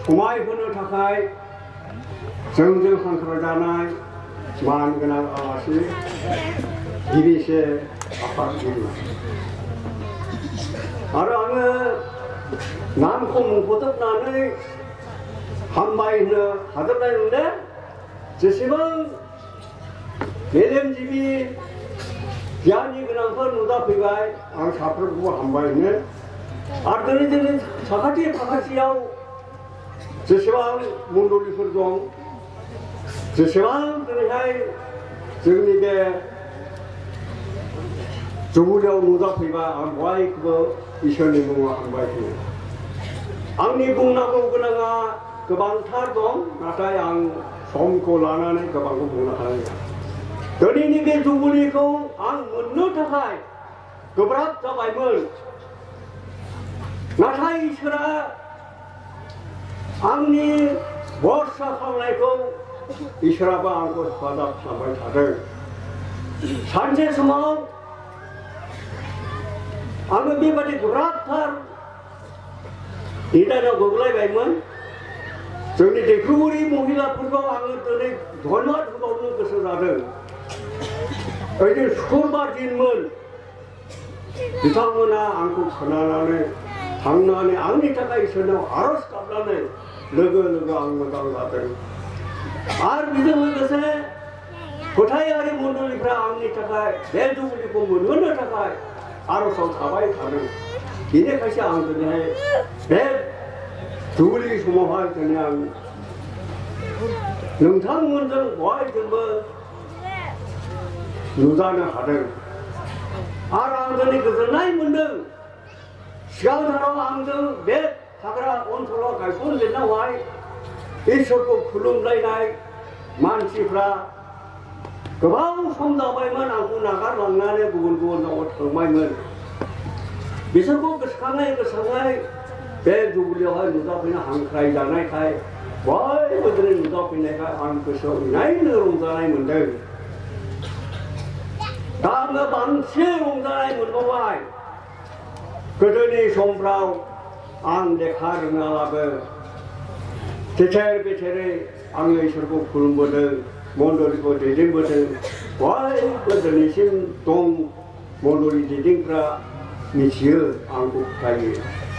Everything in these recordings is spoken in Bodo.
समायहोनो थाखाय जोंजों हांख्राय जानाय मानगोनां आलासि गिबिसे आफादगिरि आरो आङो नामखौ मुंख'जोबनानै हामबाय होनो हाजोबनाय नंदे जेसेबां मेलेमजिबि गियाननि गोनांफोर नुजाफैबाय आं साफ्रोमखौबो हामबाय होनो आरो दिनै जोंनि साखाथि फाखाथियाव जेसेबां मण्डलिफोर दं जेसेबां दिनैहाय जोंनि बे जुमुलियाव नुजाफैबाय आं बयखौबो इसोरनि मुङाव हामबाय होनो आंनि बुंनांगौ गोनाङा गोबांथार दं नाथाय आं समखौ लानानै गोबांखौ बुंनो हानाय नङा दिनैनि बे जुमुलिखौ आं मोननो थाखाय गोब्राब जाबायमोन नाथाय इसोरा आंनि भरसा खालामनायखौ इसोराबो आंखौ हेफाजाब खालामबाय थादों सानसे समाव आङो बेबादि गोब्राबथार निदानाव गोग्लैबायमोन जोंनि दैखुमुरि महिलाफोरखौ आङो दिनै धन्यबाद होबावनो गोसो जादों ओइदिन सुक्रुबार दिनमोन बिथांमोना आंखौ खोनानानै थांनानै आंनि थाखाय इसोरनाव आरज गाबनानै लोगो लोगो आं मोजां जादों आरो बेजों लोगोसे फोथायारि मण्डलिफ्रा आंनि थाखाय बे जुमुलिखौ मोनहोनो थाखाय आरजआव थाबाय थादों बेनिखायसो आं दिनैहाय बे जुमुलि समावहाय दिनै आं नोंथांमोनजों बयजोंबो नुजानो हादों आरो आं दिनै गोजोननाय मोनदों सिगांथाराव आंजों बे थाग्रा ओनसोलाव गायसनजेननायावहाय इसोरखौ खुलुमलायनाय मानसिफ्रा गोबां सम जाबायमोन आंखौ नागारलांनानै गुबुन गुबुन जायगायाव थांबायमोन बिसोरखौ गोसोखाङै बे जुमुलियावहाय नुजाफैनो हांख्राय जानायखाय बयबो दिनै नुजाफैनायखाय आं गोसोआव इनायनो रंजानाय मोनदों दा आङो बांसिन रंजानाय मोनबावबाय गोदोनि समफ्राव आं लेखा रोङाब्लाबो थेथेर बेथेरै आङो इसोरखौ खुलुमबोदों मण्डलिखौ दैदेनबोदों बयबो दिनैसिम दं मण्डलि दैदेनग्रा मिथियो आंखौ फोथायो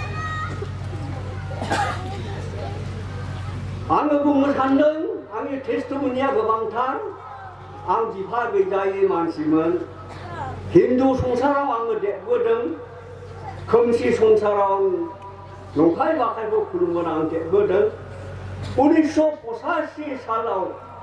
आङो बुंनो सानदों आंनि टेस्टमनिया गोबांथार आं बिफा गैजायै मानसिमोन हिन्दु संसाराव आङो देरबोदों खोमसि संसाराव नंखाय बाखायखौ खुलुमबोना आं देरबोदों 1985 सालाव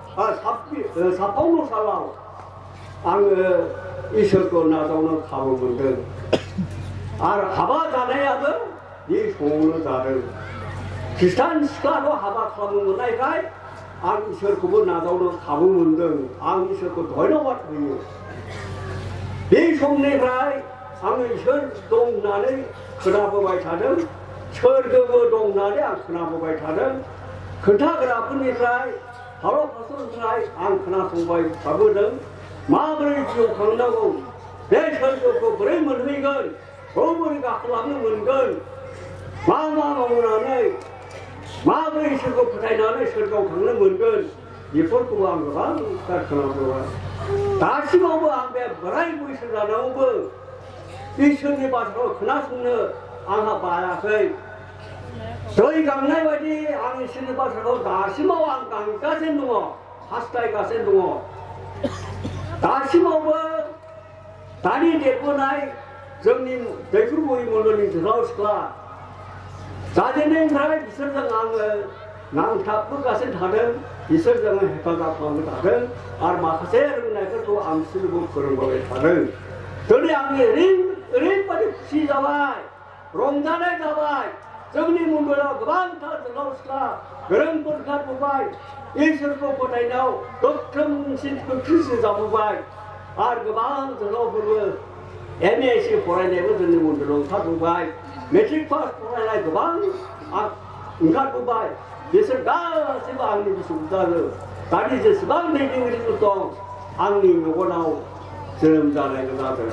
56 सालाव आङो इसोरखौ नाजावनो खाबु मोनदों आरो हाबा जानायाबो बे समावनो जादों ख्रिस्टान सिख्लाखौ हाबा खालामनो मोननायखाय आं इसोरखौबो नाजावनो खाबु मोनदों आं इसोरखौ धन्यबाद होयो बे समनिफ्राय आं इसोर दं होननानै खोनाबोबाय थादों सोरगोबो दं होननानै आं खोनाबोबाय थादों खोन्थाग्राफोरनिफ्राय भारत हादरनिफ्राय आं खोनासंबाय थाबोदों माबोरै जिउ खांनांगौ बे सोरगोखौ बोरै मोनहैगोन बोरै गाखोलांनो मोनगोन मा मावनानै माबोरै इसोरखौ फोथायनानै सोरगोआव थांनो मोनगोन बेफोरखौबो आं गोबांथार खोनाबोबाय दासिमावबो आं बे बोराय बैसो जानायावबो इसोरनि बाथ्राखौ खोनासंनो आंहा बायाखै दै गांनाय बायदि आं इसोरनि बाथ्राखौ दासिमाव आं गांगासिनो दङ हास्थायगासिनो दङ दासिमावबो दानि देरबोनाय जोंनि दैखुमुरि मण्डलनि जोहोलाव सिख्ला जाजेननायनिफ्राय बिसोरजों आङो नांथाबबोगासिनो थादों बिसोरजों हेफाजाब खालामबाय थादों आरो माखासे रोंनायफोरखौ आं बिसोरखौ फोरोंबोबाय थादों दिनै आंनि ओरैबायदि खुसि जाबाय रंजानाय जाबाय जोंनि मण्डलाव गोबांथार जोहोलाव सिख्ला गोरोंफोर ओंखारबोबाय इसोरखौ फोथायनायाव गोख्रोंसिन जाबोबाय आरो गोबां जोहोलावफोरबो MA SC फरायनायबो जोंनि मण्डलाव ओंखारबोबाय मेट्रिक पास फरायनाय गोबां ओंखारबोबाय बिसोर गासैबो आंनि बिसुमतारो दानि जेसेबां दैदेनगिरिफोर दं आंनि मेगनाव जोनोम जानाय जादों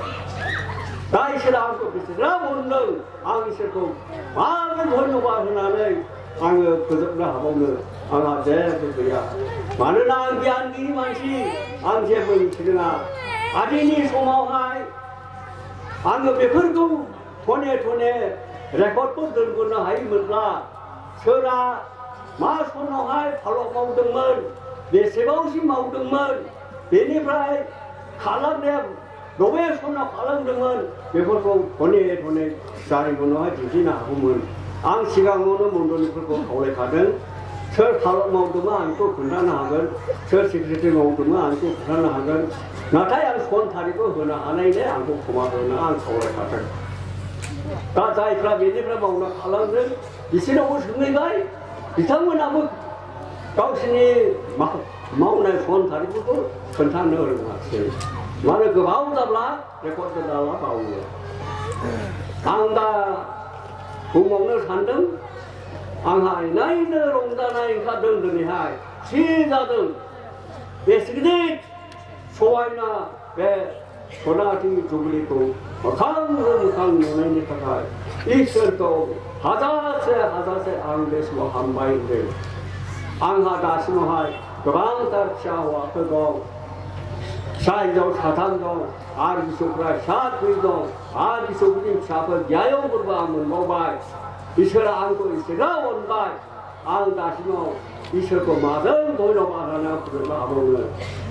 दा इसोरा आंखौ बेसेबां अनदों आं इसोरखौ माबोरै धन्यबाद होनानै आङो फोजोबनो हाबावनो आंहा जेबो गैया मानोना आं गियानगिरि मानसि आं जेबो मिथिरोङा आदिनि समावहाय आङो बेफोरखौ थने थने रेकर्डखौ दोनबोनो हायोमोनब्ला सोरहा मा समावहाय फालक मावदोंमोन बेसेबांसिम मावदोंमोन बेनिफ्राय खालामनाया बबे समाव खालामदोंमोन बेफोरखौ थने थने जारिमिनावहाय दिन्थिनो हागौमोन आं सिगाङावनो मण्डलिफोरखौ खावलायखादों सोर फालक मावदोंमोन आंखौ खोन्थानो हागोन सोर सेक्रेटारि मावदोंमोन आंखौ खोन्थानो हागोन नाथाय आं सन थारिखखौ होनो हानायनो आंखौ क्षमा होनो आं खावलायखादों दा जायफ्रा बेनिफ्राय मावना खालामदों बिसोरनावबो सोंहैबाय बिथांमोनाबो गावसोरनि मावनाय सन थारिखफोरखौ खोन्थानो रोङासै मानो गोबाव जाब्ला रेकर्ड दोनाला बावो आं दा बुंबावनो सानदों आंहा इनायनो रंजानाय ओंखारदों दिनैहाय थि जादों बेसे गिदिर समायना बे सनाथि जुबलिखौ मोखां मोखां नुनायनि थाखाय इसोरखौ हाजारसे हाजारसे आं बे समाव हामबाय होनदों आंहा दासिमावहाय गोबांथार फिसा हौवाफोर दं फिसा हिन्जाव साथाम दं आरो फिसौफ्रा साब्रै दं आरो फिसौफोरनि फिसाफोर गियानफोरबो आं मोनबावबाय इसोरा आंखौ एसेग्राब अनबाय आं दासिमाव इसोरखौ माजों धन्यबाद होना फोजोबनो हाबावनो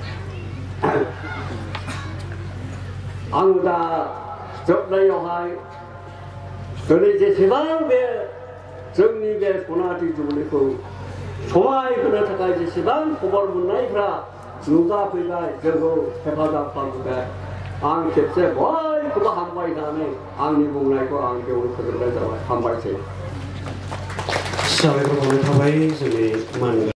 आं दा जोबनायावहाय दिनै जेसेबां बे जोंनि बे सनाथि जुबलिखौ समायहोनो थाखाय जेसेबां खबर मोननायफ्रा नुजाफैबाय जोंखौ हेफाजाब खालामबाय आं खेबसे बयखौबो हामबाय होननानै आंनि बुंनायखौ आं बेयावनो फोजोबनाय जाबाय हामबायसै साबायखर बावनाय थाबाय जोंनि मान